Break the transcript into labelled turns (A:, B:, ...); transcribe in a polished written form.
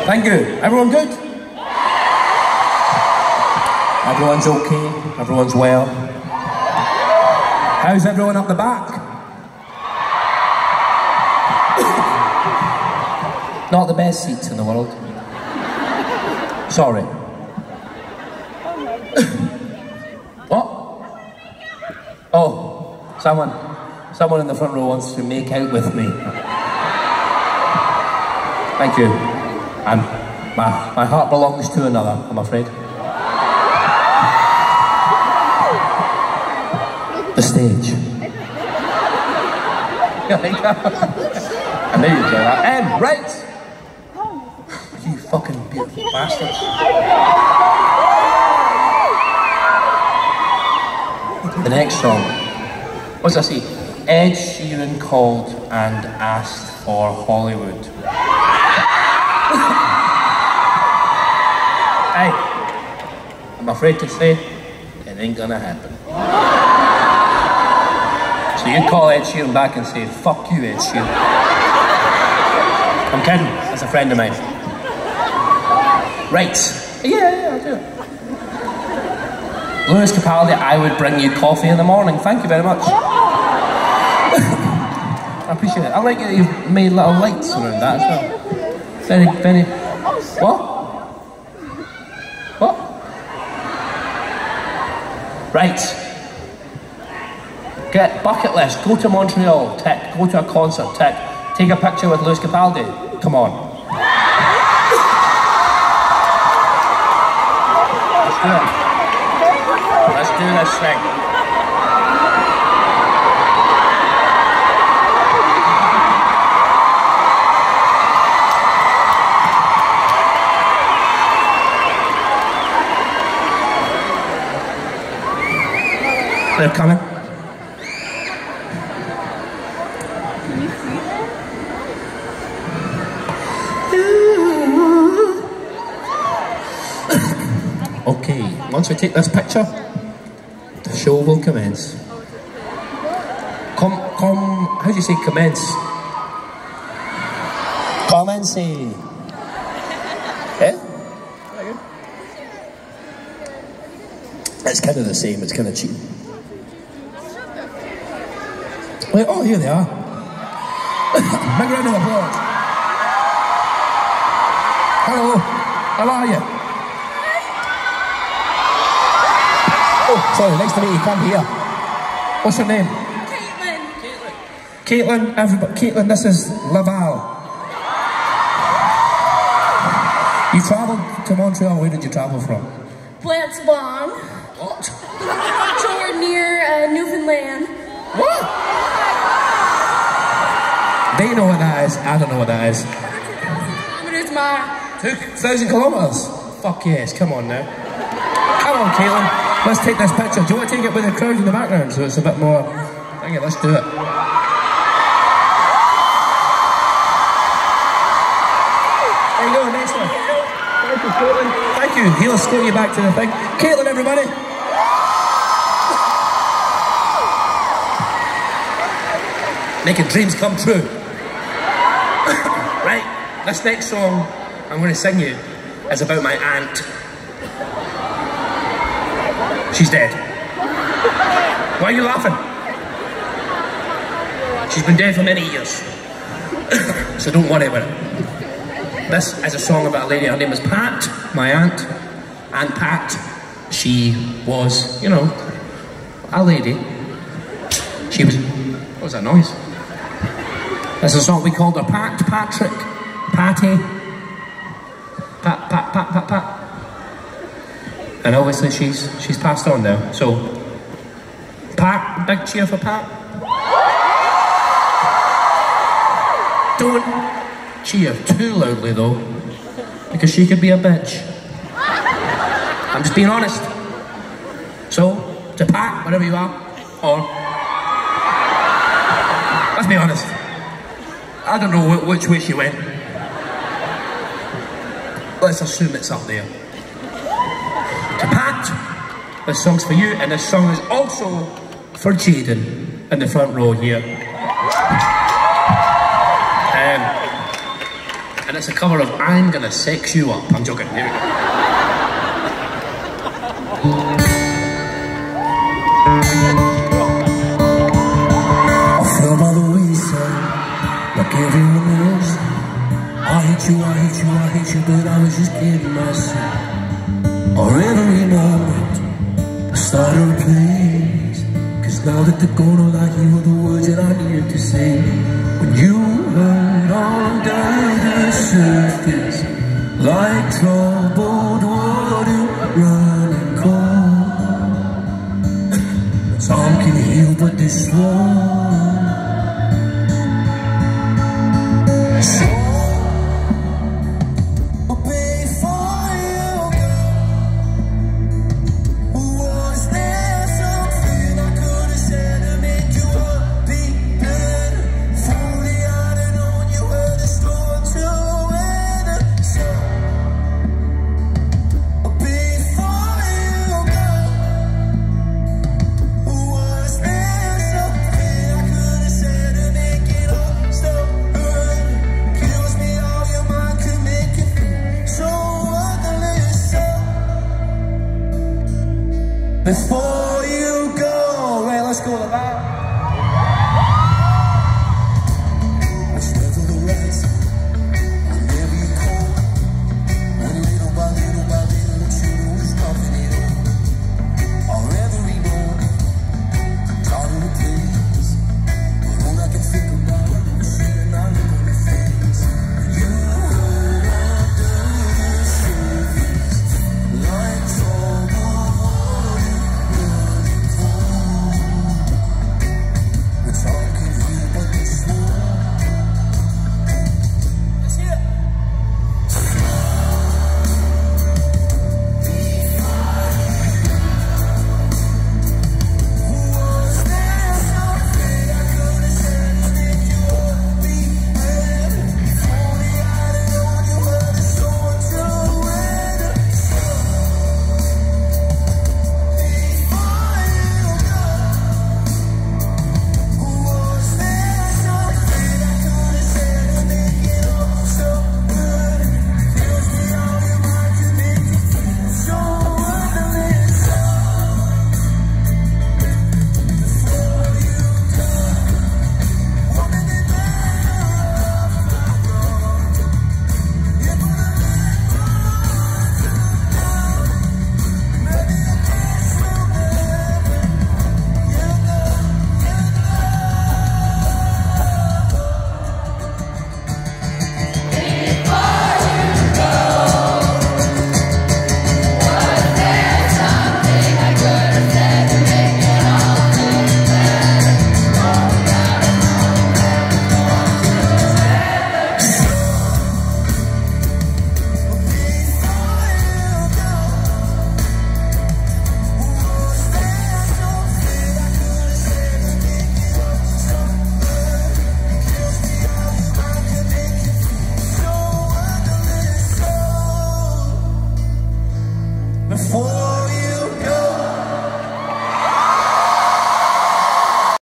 A: Thank you. Everyone good? Everyone's okay. Everyone's well. How's everyone up the back? Not the best seats in the world. Sorry. What? Oh, someone in the front row wants to make out with me. Thank you. My heart belongs to another, I'm afraid. The stage. I knew you'd say that. Right. You fucking beautiful bastards. The next song. What's that say? Ed Sheeran called and asked for Hollywood. Hey, I'm afraid to say, it ain't gonna happen. So you call Ed Sheeran back and say, fuck you, Ed Sheeran. I'm kidding, that's a friend of mine. Right, yeah, I'll do it. Lewis Capaldi, I would bring you coffee in the morning. Thank you very much. I appreciate it. I like that you've made little lights around that as well. Very, very... What? What? Right. Get bucket list. Go to Montreal. Tick. Go to a concert. Tick. Take a picture with Lewis Capaldi. Come on. Let's do it. Let's do this thing. They're coming.
B: Can you see
A: them? Okay, once we take this picture, the show will commence. Come, how do you say commence? Commence. Yeah? It's kind of the same, it's kind of cheap. Wait, oh, here they are. Big round of applause. Hello, how are you? Oh, sorry, nice to meet you, come here. What's your name? Caitlin. Caitlin, this is Lawal. You travelled to Montreal, where did you travel from?
B: Plants Long.
A: What?
B: Shore near Newfoundland.
A: What? They know what that is, I don't know what that is. 2,000 kilometres? Fuck yes, come on now. Come on, Caitlin, let's take this picture. Do you want to take it with the crowd in the background so it's a bit more... Okay, let's do it. There you go, next one. Thank you, Caitlin. Thank you, he'll escort you back to the thing. Caitlin, everybody. Making dreams come true. Right, this next song I'm going to sing you is about my aunt. She's dead. Why are you laughing? She's been dead for many years. So don't worry about it. This is a song about a lady, her name is Pat, my aunt. Aunt Pat, she was, you know, a lady. She was, what was that noise? This is a song we called her Pat, Patrick, Patty, Pat. And obviously she's passed on now. So, Pat, big cheer for Pat. Don't cheer too loudly though, because she could be a bitch. I'm just being honest. So, to Pat, wherever you are, or, let's be honest. I don't know which way she went. Let's assume it's up there. To Pat, this song's for you, and this song is also for Jaden in the front row here. And and it's a cover of I'm Gonna Sex You Up. I'm joking, here we go.
C: I fell by the wayside, like everyone else. I hate you, I hate you, I hate you, but I was just kidding myself. Or every moment, I started a place. Cause now that they're gonna like you are the words that I needed to say. When you hurt under the surface, like troubled water running cold. Time can heal, but this won't. Before